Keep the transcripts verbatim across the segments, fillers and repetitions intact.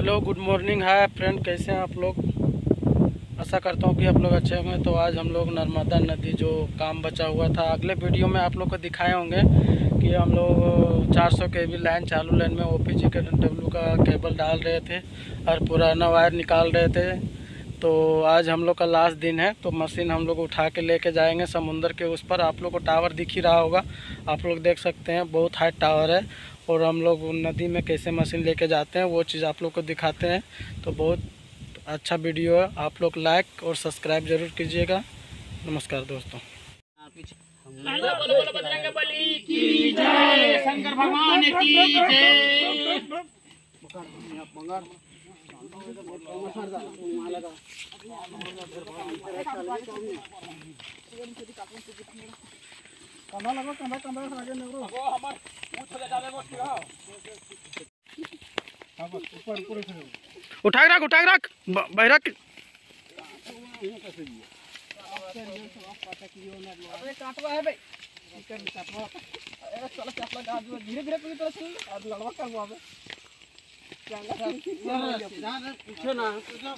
Hello good morning hi friend, कैसे हैं आप लोग। आशा करता हूँ कि आप लोग अच्छे होंगे। तो आज हम लोग नर्मदा नदी जो काम बचा हुआ था, अगले वीडियो में आप लोग को दिखाए होंगे कि हम लोग चार सौ के वी लाइन चालू लाइन में ओपीजी के डब्ल्यू का केबल डाल रहे थे और पुराना वायर निकाल रहे थे। तो आज हम लोग का लास्ट दिन है, तो मशीन हम लोग उठा के लेके जाएंगे समुंदर के उस पर। आप लोग को टावर दिख ही रहा होगा, आप लोग देख सकते हैं, बहुत हाई टावर है। और हम लोग नदी में कैसे मशीन लेके जाते हैं वो चीज़ आप लोग को दिखाते हैं। तो बहुत अच्छा वीडियो है, आप लोग लाइक और सब्सक्राइब जरूर कीजिएगा। नमस्कार दोस्तों। बजरंगबली की जय, शंकर भगवान की जय। उठा रख उठा रख बहरा धीरे धीरे पूरी तरह से और लड़वा करवा पूछो ना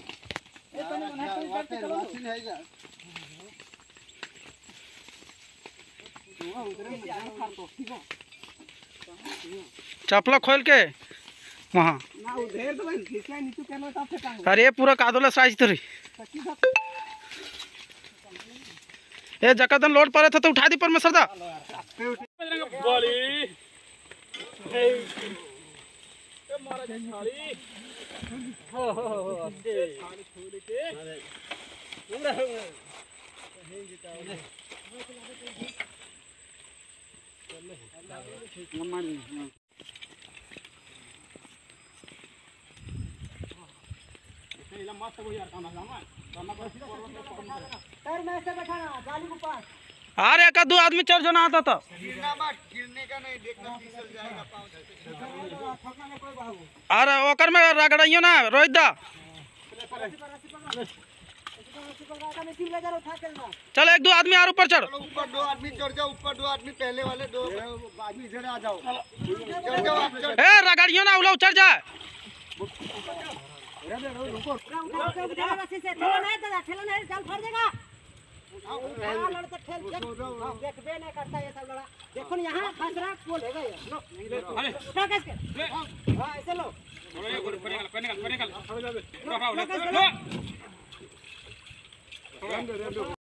चपला खोल के वहाँ। अरे पूरा कादोला साइज तो रही ये जकादन लोड पड़े था तो उठा दी पर में सरदा अरे एक दो आदमी चढ़ जाना आता था। गिरने का नहीं, देखना फिसल जाएगा पाँव। अरे ओकर में रगड़ियो ना रोहित दा। चल एक दो आदमी और ऊपर चढ़। ऊपर दो आदमी चढ़ जाओ, ऊपर दो आदमी, पहले वाले दो आदमी इधर आ जाओ। चढ़ जाओ आप, चढ़। ए रगड़ियो ना उला चढ़ जाए। देखो यहाँ फंस रहा बोलेगा ऐसे लो।